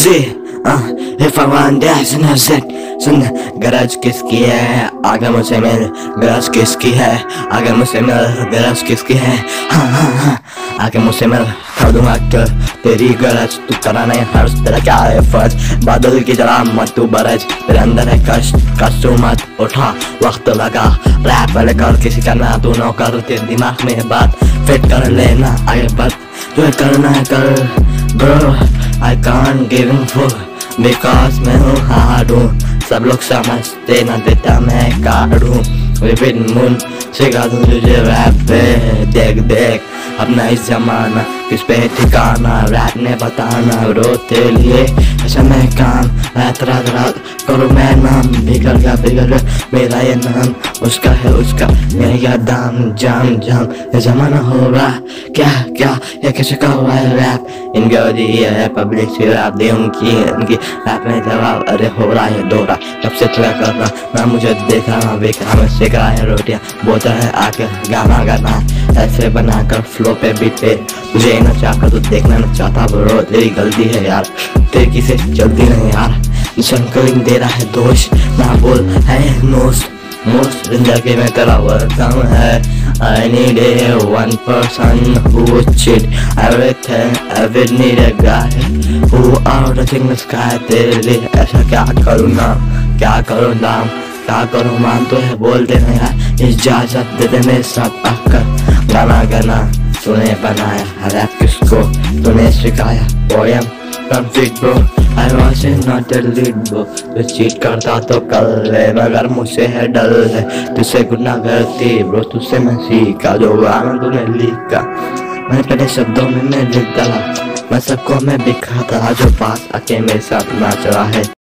Z, if I want that, सुन गरज किसकी है आगे मुझसे मिल, गरज किसकी है आगे मुझसे मिल, गरज किसकी है हाँ आगे मुझसे मिल, कर दूंगा कर तेरी गरज, तू करा नहीं हर्ष, तेरा क्या है फर्ज, बादल की जरा मत तू बरज, तेरे अंदर है कष्ट मत उठा, वक्त लगा रैप वाले कर, किसी का ना तू ना कर, तेरे दिमाग में बात फिट कर लेना, आगे बढ़ जो करना है कर bro, I can't give a fuck because मैं हूँ हार्ड हूँ, सब लोग समझते ना देता मैं कार्ड हूँ, विभिन्न मून सिखा दूँ तुझे रैप पे, देख अपना इस जमाना किस पे ठिकाना, रैप ने बताना रो तेरे लिए ऐसा मैं काम, रात करो मैं नाम, बिगड़ गया मेरा ये नाम, उसका है उसका मेरा दाम, जाम ये जमाना हो रहा क्या ये कैसे का हुआ है रैप, इनके वजह है पब्लिक से रैप दे उनकी रैप में जवाब, अरे हो रहा है दौरा कब से ट्राई करना ना, मुझे देखा ना बेका मैं सीख रहा है रोटियाँ बोता है आके गाना ऐसे बनाकर फ्लो पे बीट पे, तुझे ना चाहकर तो देखना ना चाहता ब्रो, तेरी गलती है यार, तेरी किसे चलती नहीं यार, शंकरिंग दे रहा है दोष ना बोल है मोस्ट जिंदगी में तेरा वर्कम है, I need a one person who would cheat everything, I will need a guy who out touching the sky, तेरे लिए ऐसा क्या करूँ नाम क्या करूँ मान तो है बोल देना यार, इजाजत दे दे मेरे साथ आकर, गाना तूने बनाया रैप किसको तूने सिखाया, poem conflict bro, I was not a lead bro, तू चीट करता तो कर ले मगर मुझसे है डर है, तुझसे गुनाह करती ब्रो, तुझसे मैं सीखा जो गाना तूने लिखा, मैं पहले शब्दों में मैं लिख डाला, मैं सबको मैं दिखाता जो पास आके मेरे साथ नाच रहा है।